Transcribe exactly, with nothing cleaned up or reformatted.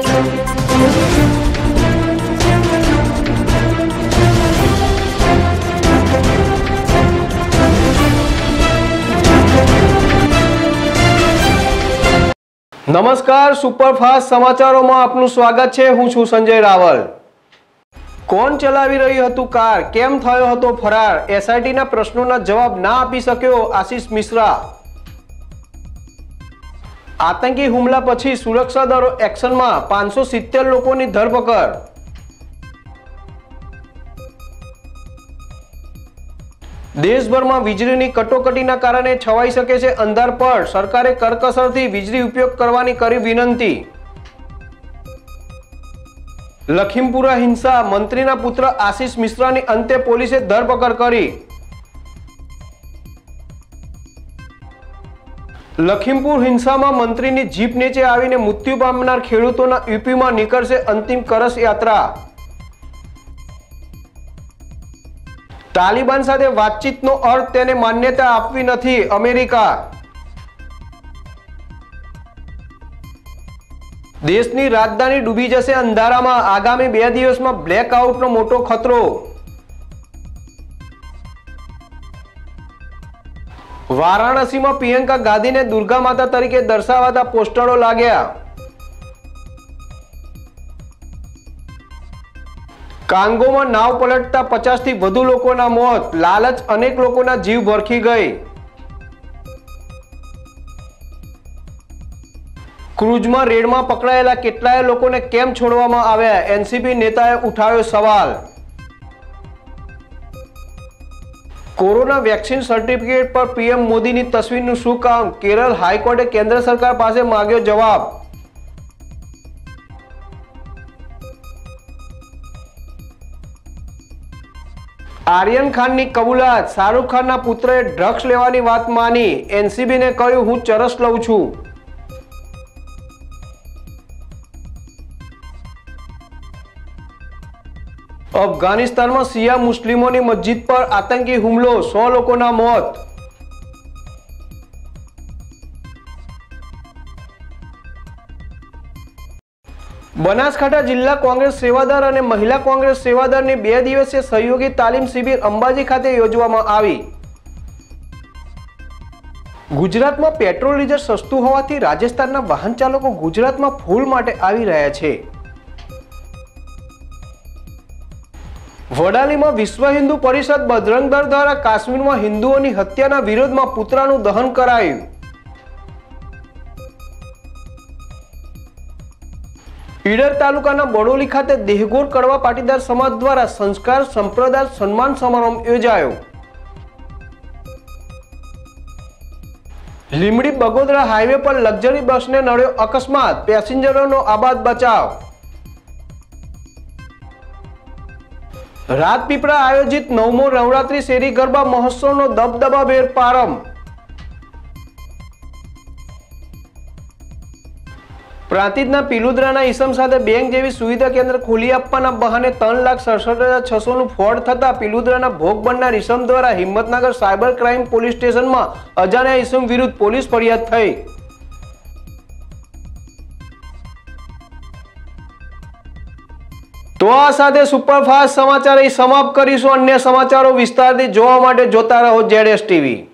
नमस्कार, सुपरफास्ट समाचारों में आपનું સ્વાગત છે। હું છું સંજય રાવલ। કોણ ચલાવી રહ્યું હતું કાર, કેમ થયો હતો ફરાર, એસઆઈટી ના પ્રશ્નોના જવાબ ના આપી શક્યો આશિષ મિશ્રા। આતંકી હુમલા પછી સુરક્ષા દળો એક્શનમાં, પાંચસો સિત્તેર લોકોની ધરપકડ। देशभर में वीजળી ની કટોકટીના કારણે છવાઈ શકે છે અંધારપટ, સરકારે કરકસરથી વીજળી ઉપયોગ કરવાની કરી વિનંતી। લખીમપુરા હિંસા, મંત્રીના પુત્ર આશિષ મિશ્રાની અંતે પોલીસે ધરપકડ કરી। લખીમપુર હિંસામાં મંત્રીની જીપ નીચે આવીને મૃત્યુ પામનાર ખેડૂતોના યુપીમાં નીકળશે અંતિમ કળશ યાત્રા। તાલિબાન સાથે વાતચીતનો અર્થ તેને માન્યતા આપવી નથી, અમેરિકા। દેશની રાજધાની ડૂબી જશે અંધારામાં, આગામી બે દિવસમાં બ્લેકઆઉટનો મોટો ખતરો। વારાણસીમાં પ્રિયંકા ગાંધીને દુર્ગા માતા તરીકે દર્શાવાતા પોસ્ટરો લાગ્યા। કાંગોમાં નાવ પલટતા પચાસ થી વધુ લોકોના મોત, લાલચ અનેક લોકોના જીવ ભરખી ગઈ। ક્રૂઝમાં રેડમાં પકડાયેલા કેટલાય લોકોને કેમ છોડવામાં આવ્યા, એનસીપી નેતાએ ઉઠાવ્યો સવાલ। કોરોના વેક્સિન સર્ટિફિકેટ પર પીએમ મોદીની તસવીરનું શું કામ, કેરળ હાઈકોર્ટે કેન્દ્ર સરકાર પાસે માંગ્યો જવાબ। આર્યન ખાનની કબૂલાત, શાહરુખ ખાનના પુત્રએ ડ્રગ્સ લેવાની વાત માની, એનસીબીને કહ્યું હું ચરસ લઉં છું। અફઘાનિસ્તાનમાં શિયા મુસ્લિમોની મસ્જિદ પર આતંકી હુમલો, સો લોકોના મોત। બનાસકાંઠા જિલ્લા કોંગ્રેસ સેવાદળ અને મહિલા કોંગ્રેસ સેવાદળની બે દિવસીય સહયોગી તાલીમ શિબિર અંબાજી ખાતે યોજવામાં આવી। ગુજરાતમાં પેટ્રોલ ડીઝલ સસ્તું હોવાથી રાજસ્થાનના વાહન ચાલકો ગુજરાતમાં ફૂલ માટે આવી રહ્યા છે। વડાલીમાં વિશ્વ હિન્દુ પરિષદ બજરંગ દળ દ્વારા કાશ્મીરમાં હિન્દુઓની હત્યાના વિરોધમાં પુતળાનું દહન કરાયું। ઈડર તાલુકાના બડોલી ખાતે દેહગોર કડવા પાટીદાર સમાજ દ્વારા સંસ્કાર સંપ્રદાય સન્માન સમારંભ યોજાયો। લીમડી બગોદરા હાઈવે પર લક્ઝરી બસને નડ્યો અકસ્માત, પેસેન્જરોનો આબાદ બચાવ। રાજપીપળા આયોજિત નવમો નવરાત્રી શેરી ગરબા મહોત્સવનો દબદબાભેર પ્રારંભ। પ્રાંતિજના પિલુદ્રાના ઈસમ સાથે બેંક જેવી સુવિધા કેન્દ્ર ખોલી આપવાના બહાને ત્રણ લાખ સડસઠ હજાર છસો નું ફ્રોડ થતા પિલુદ્રાના ભોગ બનનાર ઈસમ દ્વારા હિંમતનગર સાયબર ક્રાઇમ પોલીસ સ્ટેશનમાં અજાણ્યા ઈસમ વિરુદ્ધ પોલીસ ફરિયાદ થઈ। તો આ સાથે સુપરફાસ્ટ સમાચાર અહીં સમાપ્ત કરીશું। અન્ય સમાચારો વિસ્તારથી જોવા માટે જોતા રહો જેડએસ ટીવી।